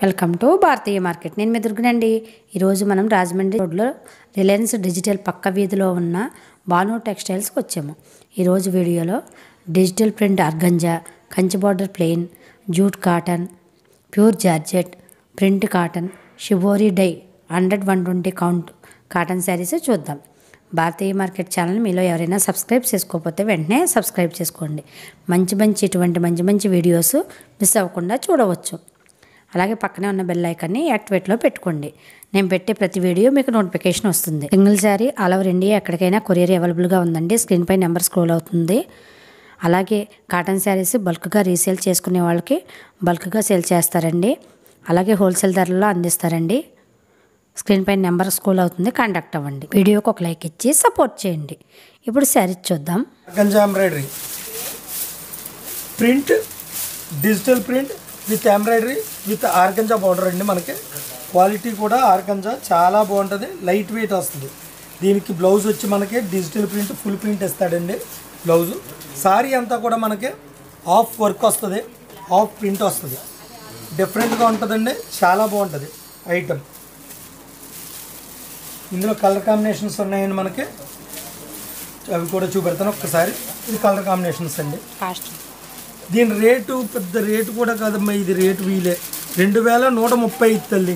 Welcome to Bharatiya market. నేను మీ దుర్గనండి. ఈరోజు మనం రాజమండ్రి రోడ్లో రిలయన్స్ డిజిటల్ పక్క వీధిలో ఉన్న భాను టెక్స్టైల్స్కి వచ్చాము. ఈరోజు వీడియోలో digital print organza, Kanchi border plain, jute cotton, pure georgette, print cotton, shibori dye 100-120 count cotton sarees చూద్దాం. భారతీయ మార్కెట్ ఛానల్ మీలో ఎవరైనా సబ్స్క్రైబ్ చేసుకోకపోతే వెంటనే సబ్స్క్రైబ్ చేసుకోండి. ఇటువంటి మంచి వీడియోస్ మిస్ అవ్వకుండా చూడవచ్చు. అలాగే పక్కనే ఉన్న బెల్ ఐకాన్ని యాక్టివేట్లో పెట్టుకోండి. నేను పెట్టే ప్రతి వీడియో మీకు నోటిఫికేషన్ వస్తుంది. Single saree all over India ఎక్కడికైనా కొరియర్ అవైలబుల్గా ఉందండి. స్క్రీన్పై నెంబర్ స్క్రోల్ అవుతుంది. అలాగే కాటన్ శారీస్ బల్క్గా రీసేల్ చేసుకునే వాళ్ళకి బల్క్గా సేల్ చేస్తారండి. అలాగే హోల్సేల్ ధరల్లో అందిస్తారండి. స్క్రీన్పై నెంబర్ స్క్రోల్ అవుతుంది, కాంటాక్ట్ అవ్వండి. వీడియోకి ఒక లైక్ ఇచ్చి సపోర్ట్ చేయండి. ఇప్పుడు శారీస్ చూద్దాం. Organza embroidery print, digital print with embroidery with organza border అండి. మనకి క్వాలిటీ కూడా ఆర్గంజా చాలా బాగుంటుంది, లైట్ వెయిట్ వస్తుంది. దీనికి బ్లౌజ్ వచ్చి మనకి డిజిటల్ ప్రింట్ ఫుల్ ప్రింట్ ఇస్తాడండి. బ్లౌజు సారీ అంతా కూడా మనకి హాఫ్ వర్క్ వస్తుంది, హాఫ్ ప్రింట్ వస్తుంది. డిఫరెంట్గా ఉంటుందండి, చాలా బాగుంటుంది ఐటమ్. ఇందులో కలర్ కాంబినేషన్స్ ఉన్నాయండి మనకి, అవి కూడా చూపెడతాను ఒక్కసారి. ఇది కలర్ కాంబినేషన్స్ అండి. దీని రేటు పెద్ద రేటు కూడా కాదమ్మా, ఇది రేటు వీలే 2135 తల్లి,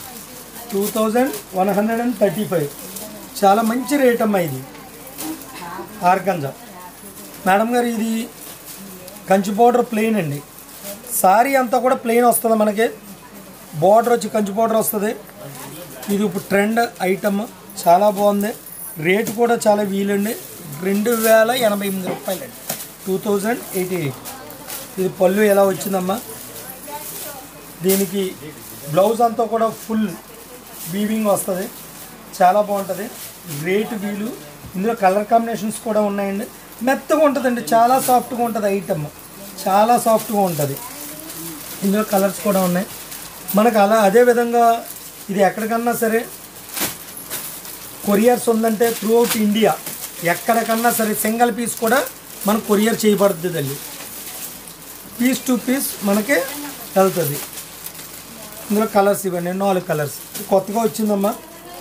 2135. చాలా మంచి రేట్ అమ్మా ఇది ఆర్గంజా. మేడం గారు ఇది కంచి బార్డర్ ప్లెయిన్ అండి. సారీ అంతా కూడా ప్లెయిన్ వస్తుంది మనకి. బార్డర్ వచ్చి కంచి బార్డర్ వస్తుంది. ఇది ఇప్పుడు ట్రెండ్ ఐటమ్, చాలా బాగుంది. రేటు కూడా చాలా వీలండి, 2088 రూపాయలు అండి, 2088. ఇది పళ్ళు ఎలా వచ్చిందమ్మా. దీనికి బ్లౌజ్ అంతా కూడా ఫుల్ వీవింగ్ వస్తుంది, చాలా బాగుంటుంది. రేటు వీలు. ఇందులో కలర్ కాంబినేషన్స్ కూడా ఉన్నాయండి. మెత్తగా ఉంటుందండి, చాలా సాఫ్ట్గా ఉంటుంది ఐటమ్, చాలా సాఫ్ట్గా ఉంటుంది. ఇందులో కలర్స్ కూడా ఉన్నాయి మనకు. అదేవిధంగా ఇది ఎక్కడికన్నా సరే కొరియర్స్ ఉందంటే త్రూ అవుట్ ఇండియా ఎక్కడికన్నా సరే సింగిల్ పీస్ కూడా మనకు కొరియర్ చేయబడుతుంది తల్లి. పీస్ టు పీస్ మనకి వెళ్తుంది. ఇందులో కలర్స్ ఇవ్వండి, 4 కలర్స్. కొత్తగా వచ్చిందమ్మా,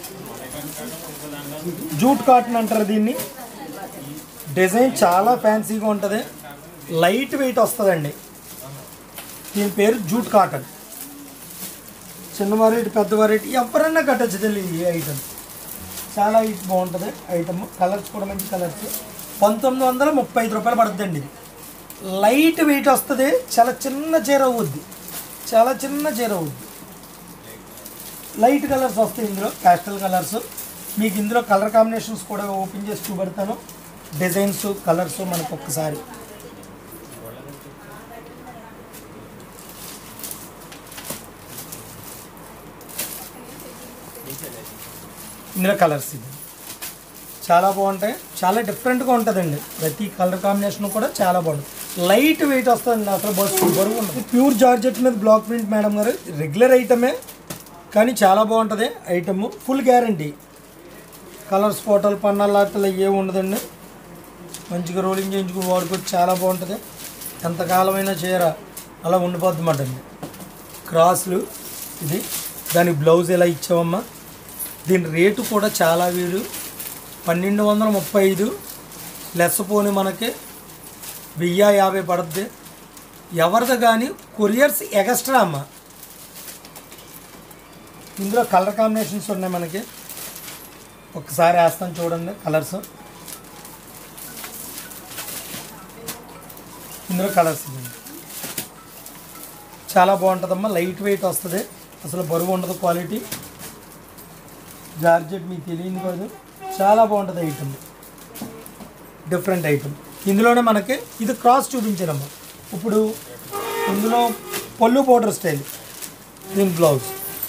జూట్ కాటన్ అంటారు దీన్ని. డిజైన్ చాలా ఫ్యాన్సీగా ఉంటుంది, లైట్ వెయిట్ వస్తుందండి. దీని పేరు జూట్ కాటన్. చిన్న వెరైటీ, పెద్ద వెరైటీ ఎవరన్నా కట్టచ్చు తల్లి. ఈ ఐటమ్ చాలా బాగుంటుంది ఐటమ్. కలర్స్ కూడా మంచి కలర్స్. 1935 రూపాయలు పడుతుందండి. ఇది లైట్ వెయిట్ వస్తుంది, చాలా చిన్న చీర అవుద్ది, చాలా చిన్న చీర అవుద్ది. లైట్ కలర్స్ వస్తాయి ఇందులో, ప్యాస్టల్ కలర్స్. మీకు ఇందులో కలర్ కాంబినేషన్స్ కూడా ఓపెన్ చేసి చూపెడతాను. డిజైన్స్, కలర్స్ మనకు ఒక్కసారి. ఇందులో కలర్స్ ఇది చాలా బాగుంటాయి, చాలా డిఫరెంట్గా ఉంటుందండి. ప్రతి కలర్ కాంబినేషన్ కూడా చాలా బాగుంటుంది. లైట్ వెయిట్ వస్తుందండి, అసలు బరువు ఉంటుంది. ప్యూర్ జార్జెట్ మీద బ్లాక్ ప్రింట్ మేడం గారు. రెగ్యులర్ ఐటమే కానీ చాలా బాగుంటుంది ఐటమ్. Full guarantee. కలర్స్, ఫోటోలు, పన్నాలు అట్లా ఏమి ఉండదండి. మంచిగా రోలింగ్ చేయించుకుని వాడుకోవచ్చు, చాలా బాగుంటుంది. ఎంతకాలమైనా చీర అలా ఉండిపోద్ది మాట అండి. క్రాస్లు ఇది. దానికి బ్లౌజ్ ఎలా ఇచ్చామమ్మా. దీని రేటు కూడా చాలా వీలు, 1235 లెస్ పోని మనకి 1050 పడుద్ది. ఎవరిది కానీ కొరియర్స్ ఎక్స్ట్రా అమ్మ. ఇందులో కలర్ కాంబినేషన్స్ ఉన్నాయి మనకి. ఒకసారి వేస్తాను చూడండి కలర్స్. ఇందులో కలర్స్ చాలా బాగుంటుందమ్మా, లైట్ వెయిట్ వస్తుంది, అసలు బరువు ఉండదు. క్వాలిటీ జార్జెట్ మీకు తెలియదు కాదు, చాలా బాగుంటుంది ఐటమ్, డిఫరెంట్ ఐటమ్. ఇందులోనే మనకి ఇది క్రాస్ చూపించానమ్మా. ఇప్పుడు ఇందులో పళ్ళు బోర్డర్ స్టైల్, దీని బ్లౌజ్,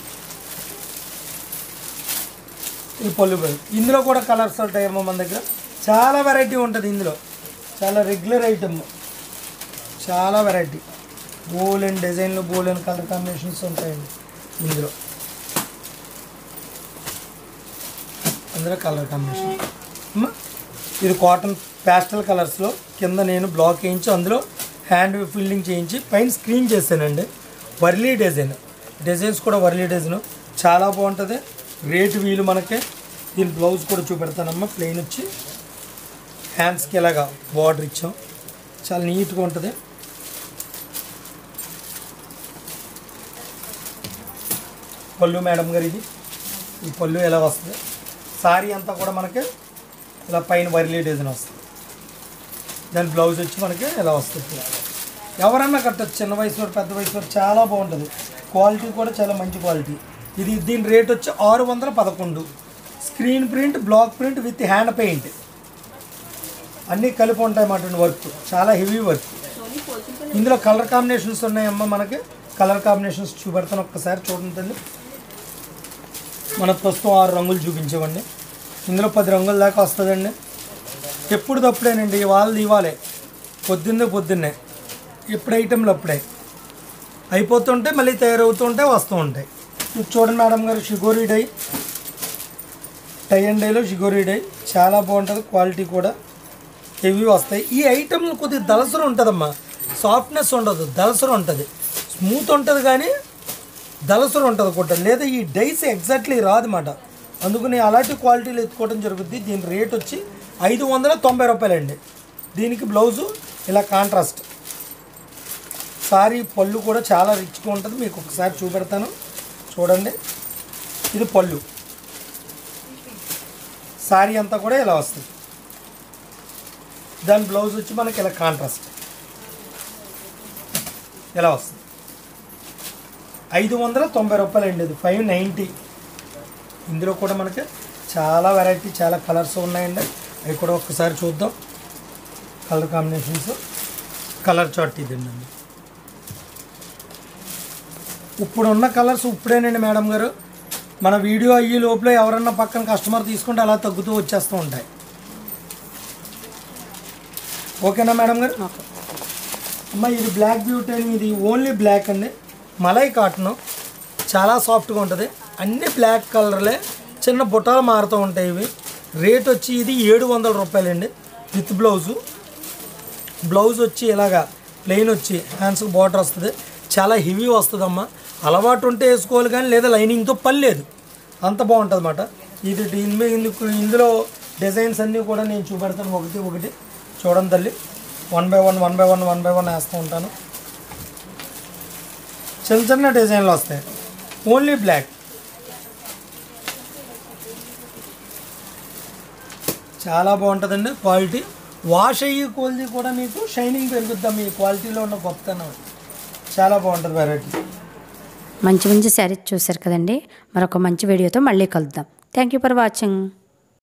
ఇది పళ్ళు బ్లౌజ్. ఇందులో కూడా కలర్స్ ఉంటాయమ్మా మన దగ్గర, చాలా వెరైటీ ఉంటుంది ఇందులో. చాలా రెగ్యులర్ ఐటమ్, చాలా వెరైటీ. బోలెన్ డిజైన్లు, బోలెన్ కలర్ కాంబినేషన్స్ ఉంటాయండి ఇందులో. అందులో కలర్ కాంబినేషన్ ఇది కాటన్ ప్యాస్టల్ కలర్స్లో. కింద నేను బ్లాక్ వేయించి అందులో హ్యాండ్ ఫిల్లింగ్ చేయించి పైన స్క్రీన్ చేశానండి. వర్లీ డిజైన్ డిజైన్స్ కూడా వర్లీ డిజైన్ చాలా బాగుంటుంది. రేటు వీలు మనకి. దీని బ్లౌజ్ కూడా చూపెడతానమ్మా. ప్లెయిన్ వచ్చి హ్యాండ్స్కి ఇలాగా బార్డర్ ఇచ్చాం. చాలా నీట్గా ఉంటుంది. పళ్ళు మేడం గారు ఇది. ఈ పళ్ళు ఎలా వస్తుంది. సారీ అంతా కూడా మనకి ఇలా పైన వర్లీ డిజైన్ వస్తుంది. దాని బ్లౌజ్ వచ్చి మనకి ఎలా వస్తుంది. ఎవరన్నా కట్టచ్చు, చిన్న వయసు వారు పెద్ద వయసు వారు. చాలా బాగుంటుంది. క్వాలిటీ కూడా చాలా మంచి క్వాలిటీ. దీని రేట్ వచ్చి 611. Screen print, block print with hand paint అన్నీ కలిపి ఉంటాయి అన్నమాట. వర్క్ చాలా హెవీ వర్క్. ఇందులో కలర్ కాంబినేషన్స్ ఉన్నాయమ్మా. మనకి కలర్ కాంబినేషన్స్ చూపెడతాను, ఒక్కసారి చూడండి. మన ప్రస్తుతం 6 రంగులు చూపించేవండి. ఇందులో 10 రంగుల దాకా వస్తుందండి. ఎప్పుడు తప్పుడేనండి. వాళ్ళది ఇవ్వాలి. పొద్దున్నే ఎప్పుడు ఐటెంలు అప్పుడే అయిపోతుంటే మళ్ళీ తయారవుతుంటే వస్తూ ఉంటాయి. ఇది చూడండి మేడం గారు, షిగోరీ డై. టై అండ్ డైలో షిగోరీ డై చాలా బాగుంటుంది. క్వాలిటీ కూడా హెవీ వస్తాయి. ఈ ఐటెంలు కొద్దిగా దళసరు ఉంటుందమ్మా. సాఫ్ట్నెస్ ఉండదు, దళసరు ఉంటుంది. స్మూత్ ఉంటుంది కానీ దళసరు ఉంటుంది కూడా. లేదా ఈ డైస్ ఎగ్జాక్ట్లీ రాదన్నమాట. అందుకని అలాంటి క్వాలిటీలు ఎత్తుకోవడం జరుగుద్ది. దీని రేట్ వచ్చి 590 రూపాయలండి. దీనికి బ్లౌజు ఇలా కాంట్రాస్ట్. సారీ పళ్ళు కూడా చాలా రిచ్గా ఉంటుంది. మీకు ఒకసారి చూపెడతాను చూడండి. ఇది పళ్ళు. సారీ అంతా కూడా ఇలా వస్తుంది. దాని బ్లౌజ్ వచ్చి మనకి ఇలా కాంట్రాస్ట్ ఇలా వస్తుంది. 590 రూపాయలండి. ఇది 590. ఇందులో కూడా మనకి చాలా వెరైటీ, చాలా కలర్స్ ఉన్నాయండి. అవి కూడా ఒక్కసారి చూద్దాం. కలర్ కాంబినేషన్స్, కలర్ చార్ట్ ఇదండి. ఇప్పుడున్న కలర్స్ ఇప్పుడేనండి మేడం గారు. మన వీడియో అయ్యి లోపల ఎవరన్నా పక్కన కస్టమర్ తీసుకుంటే అలా తగ్గుతూ వచ్చేస్తూ ఉంటాయి. ఓకేనా మేడం గారు? అమ్మ ఇది బ్లాక్ బ్యూటీ అని. ఇది ఓన్లీ బ్లాక్ అండి. మలై కాటన్ చాలా సాఫ్ట్గా ఉంటుంది. అన్ని బ్లాక్ కలర్లే, చిన్న బుట్టాలు మారుతూ ఉంటాయి. ఇవి రేట్ వచ్చి ఇది 700 రూపాయలండి. With blouse. బ్లౌజ్ వచ్చి ఇలాగా ప్లెయిన్ వచ్చి హ్యాండ్స్కి బార్డర్ వస్తుంది. చాలా హెవీ వస్తుందమ్మా. అలవాటు ఉంటే వేసుకోవాలి కానీ, లేదా లైనింగ్తో పని లేదు. అంత బాగుంటుంది అన్నమాట. ఇందులో డిజైన్స్ అన్నీ కూడా నేను చూపెడతాను ఒకటి చూడండి తల్లి. 1 by 1 వేస్తూ ఉంటాను. చిన్న డిజైన్లు వస్తాయి. Only black. చాలా బాగుంటుందండి క్వాలిటీ. వాష్ అయ్యి కొలిది కూడా మీకు షైనింగ్ పెరుగుద్దాం. మీ క్వాలిటీలో ఉన్న గొప్పతనం. చాలా బాగుంటుంది వెరైటీ. మంచి శారీస్ చూశారు కదండి. మరొక మంచి వీడియోతో మళ్ళీ కలుద్దాం. Thank you for watching.